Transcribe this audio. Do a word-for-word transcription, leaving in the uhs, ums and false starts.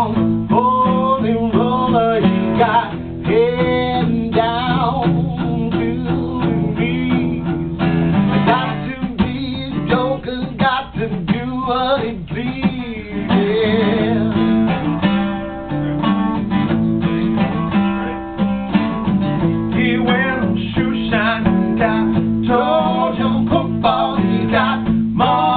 down, holy roller, you got heading down to me. Got to be a joker, got to do what he please, yeah. He wears shoe shine, got told him football, he got more.